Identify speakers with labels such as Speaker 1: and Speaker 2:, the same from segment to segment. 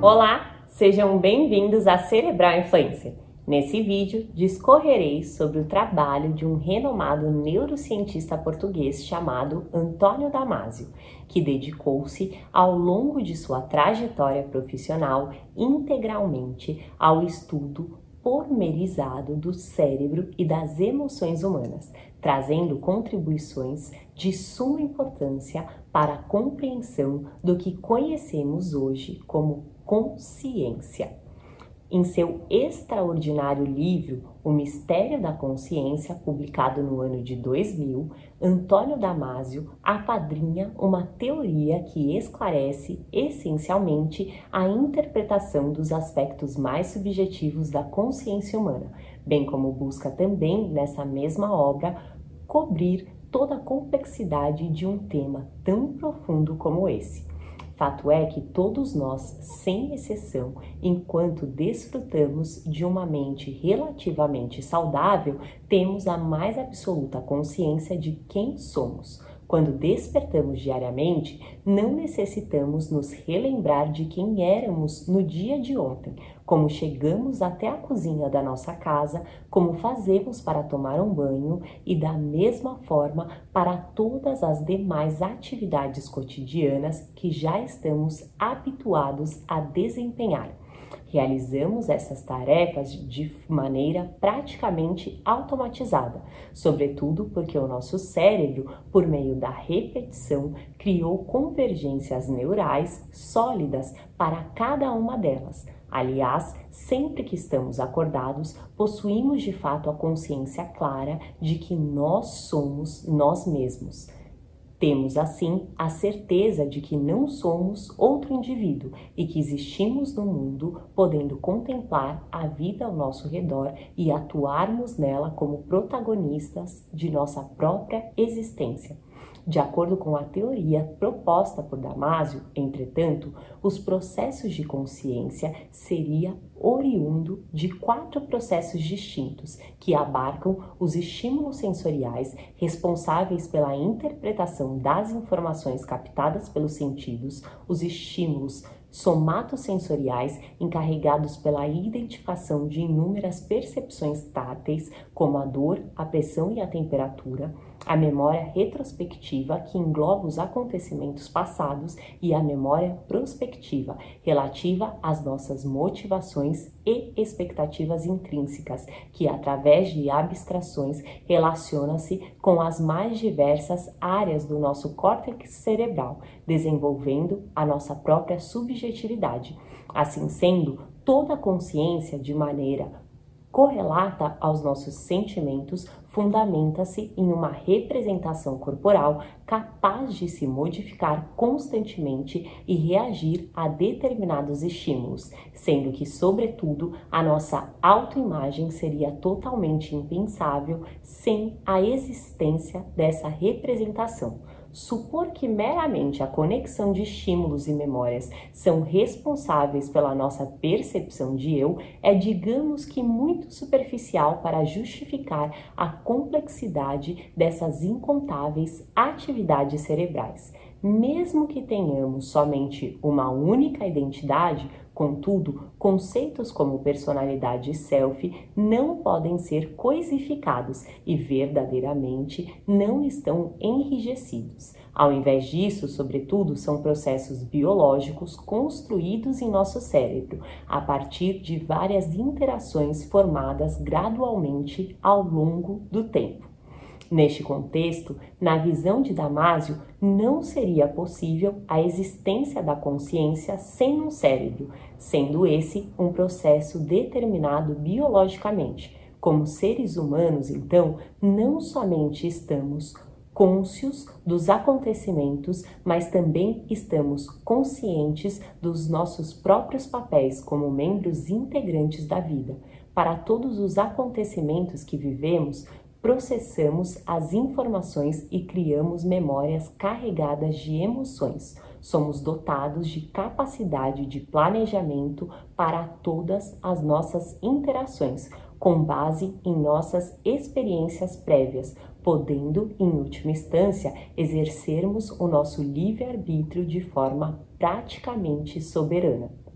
Speaker 1: Olá, sejam bem-vindos à Cerebral Influencer. Nesse vídeo, discorrerei sobre o trabalho de um renomado neurocientista português chamado Antônio Damasio, que dedicou-se ao longo de sua trajetória profissional integralmente ao estudo pormenorizado do cérebro e das emoções humanas, trazendo contribuições de suma importância para a compreensão do que conhecemos hoje como consciência. Em seu extraordinário livro O Mistério da Consciência, publicado no ano de 2000, Antônio Damasio apadrinha uma teoria que esclarece essencialmente a interpretação dos aspectos mais subjetivos da consciência humana, bem como busca também, nessa mesma obra, cobrir toda a complexidade de um tema tão profundo como esse. Fato é que todos nós, sem exceção, enquanto desfrutamos de uma mente relativamente saudável, temos a mais absoluta consciência de quem somos. Quando despertamos diariamente, não necessitamos nos relembrar de quem éramos no dia de ontem, como chegamos até a cozinha da nossa casa, como fazemos para tomar um banho e da mesma forma para todas as demais atividades cotidianas que já estamos habituados a desempenhar. Realizamos essas tarefas de maneira praticamente automatizada, sobretudo porque o nosso cérebro, por meio da repetição, criou convergências neurais sólidas para cada uma delas. Aliás, sempre que estamos acordados, possuímos de fato a consciência clara de que nós somos nós mesmos. Temos, assim, a certeza de que não somos outro indivíduo e que existimos no mundo, podendo contemplar a vida ao nosso redor e atuarmos nela como protagonistas de nossa própria existência. De acordo com a teoria proposta por Damasio, entretanto, os processos de consciência seria oriundo de 4 processos distintos que abarcam os estímulos sensoriais responsáveis pela interpretação das informações captadas pelos sentidos, os estímulos somatosensoriais encarregados pela identificação de inúmeras percepções táteis, como a dor, a pressão e a temperatura, a memória retrospectiva, que engloba os acontecimentos passados, e a memória prospectiva, relativa às nossas motivações e expectativas intrínsecas, que através de abstrações relaciona-se com as mais diversas áreas do nosso córtex cerebral, desenvolvendo a nossa própria subjetividade. Assim sendo, toda a consciência, de maneira correlata aos nossos sentimentos, fundamenta-se em uma representação corporal capaz de se modificar constantemente e reagir a determinados estímulos, sendo que, sobretudo, a nossa autoimagem seria totalmente impensável sem a existência dessa representação. Supor que meramente a conexão de estímulos e memórias são responsáveis pela nossa percepção de eu é, digamos que, muito superficial para justificar a complexidade dessas incontáveis atividades cerebrais. Mesmo que tenhamos somente uma única identidade, contudo, conceitos como personalidade e self não podem ser coisificados e verdadeiramente não estão enrijecidos. Ao invés disso, sobretudo, são processos biológicos construídos em nosso cérebro a partir de várias interações formadas gradualmente ao longo do tempo. Neste contexto, na visão de Damasio, não seria possível a existência da consciência sem um cérebro, sendo esse um processo determinado biologicamente. Como seres humanos, então, não somente estamos cônscios dos acontecimentos, mas também estamos conscientes dos nossos próprios papéis como membros integrantes da vida. Para todos os acontecimentos que vivemos, processamos as informações e criamos memórias carregadas de emoções. Somos dotados de capacidade de planejamento para todas as nossas interações, com base em nossas experiências prévias, podendo, em última instância, exercermos o nosso livre-arbítrio de forma praticamente soberana.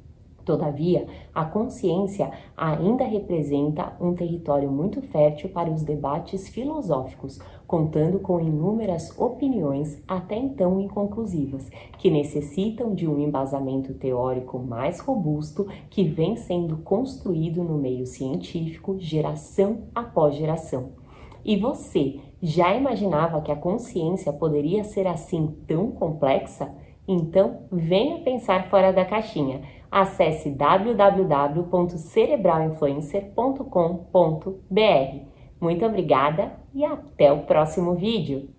Speaker 1: Todavia, a consciência ainda representa um território muito fértil para os debates filosóficos, contando com inúmeras opiniões até então inconclusivas, que necessitam de um embasamento teórico mais robusto que vem sendo construído no meio científico geração após geração. E você já imaginava que a consciência poderia ser assim tão complexa? Então, venha pensar fora da caixinha. Acesse www.cerebralinfluencer.com.br. Muito obrigada e até o próximo vídeo!